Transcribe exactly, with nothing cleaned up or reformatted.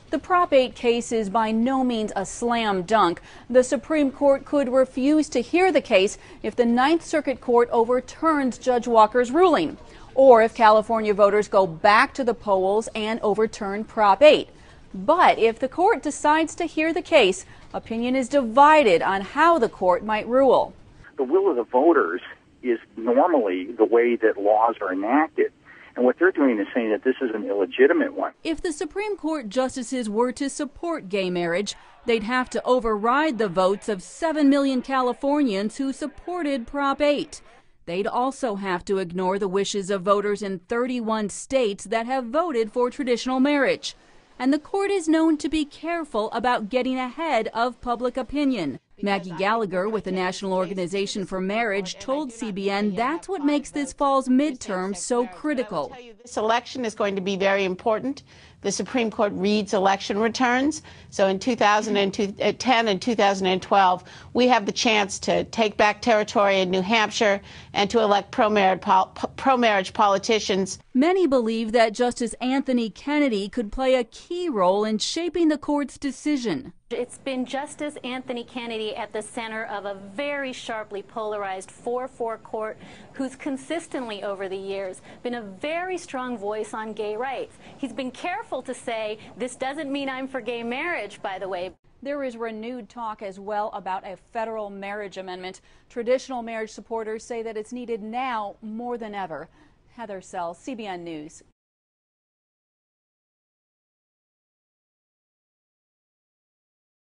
The Prop eight case is by no means a slam dunk. The Supreme Court could refuse to hear the case if the Ninth Circuit Court overturns Judge Walker's ruling, or if California voters go back to the polls and overturn Prop eight. But if the court decides to hear the case, opinion is divided on how the court might rule. The will of the voters is normally the way that laws are enacted. And what they're doing is saying that this is an illegitimate one. If the Supreme Court justices were to support gay marriage, they'd have to override the votes of seven million Californians who supported Prop eight. They'd also have to ignore the wishes of voters in thirty-one states that have voted for traditional marriage. And the court is known to be careful about getting ahead of public opinion. Maggie Gallagher with the National Organization for Marriage told C B N that's what makes this fall's midterm so critical. This election is going to be very important. The Supreme Court reads election returns. So in two thousand ten and two thousand twelve, we have the chance to take back territory in New Hampshire and to elect pro-marriage, pro-marriage politicians. Many believe that Justice Anthony Kennedy could play a key role in shaping the court's decision. It's been Justice Anthony Kennedy at the center of a very sharply polarized four four court who's consistently over the years been a very strong voice on gay rights. He's been careful to say, this doesn't mean I'm for gay marriage, by the way. There is renewed talk as well about a federal marriage amendment. Traditional marriage supporters say that it's needed now more than ever. Heather Sells, C B N News.